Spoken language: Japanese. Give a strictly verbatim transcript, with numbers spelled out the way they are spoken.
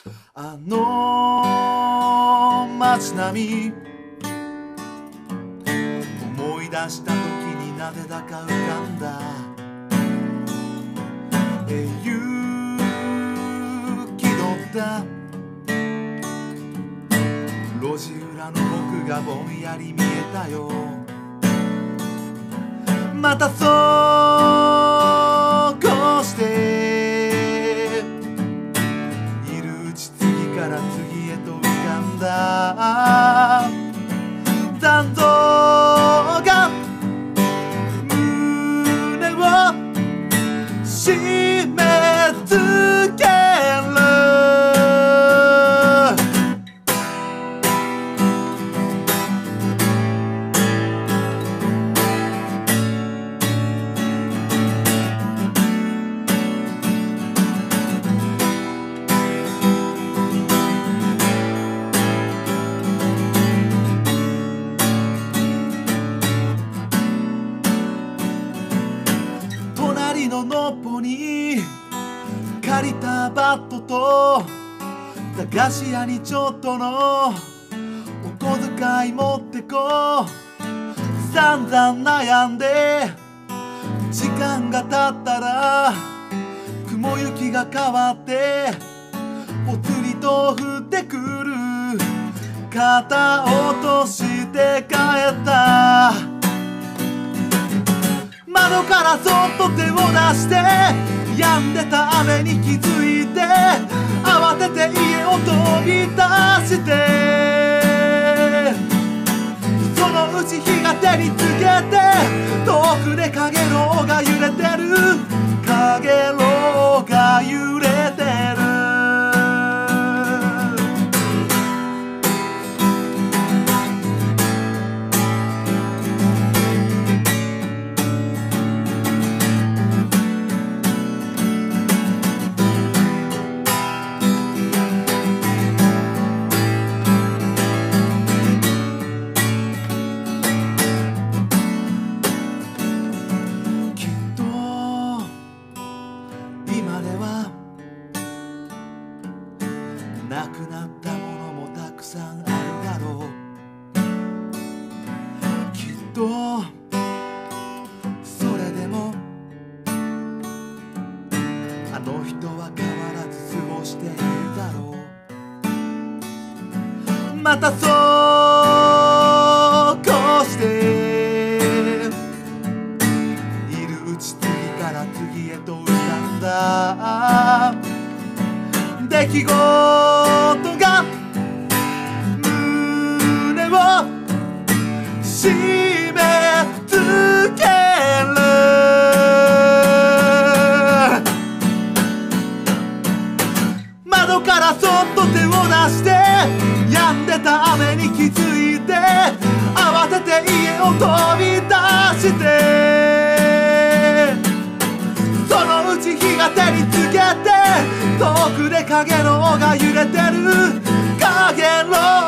あの街並み思い出した時になぜだか浮かんだえ勇気取った路地裏の僕がぼんやり見えたよまたそうこうしているうち次から次へと浮かんだ残像が胸を締め付ける隣ののっぽに借りたバットと駄菓子屋にちょっとのお小遣い持ってこう散々悩んで時間が経ったら雲行きが変わってぽつりと降ってくる肩落として帰った窓からそっと手を出して止んでた雨に気づいて慌てて家を飛び出してそのうち火が手につけて遠くでかげろうが揺れてるかげろうが揺れてる今ではなくなったものもたくさんあるだろうきっとそれでもあの人は変わらず過ごしているだろうまたそうこうしているうち次から次へと浮かんだ出来事が胸を締め付ける窓からそっと手を出して止んでた雨に気づいて慌てて家を飛び出してそのうち火が手につけて遠くでかげろうが揺れてるかげろう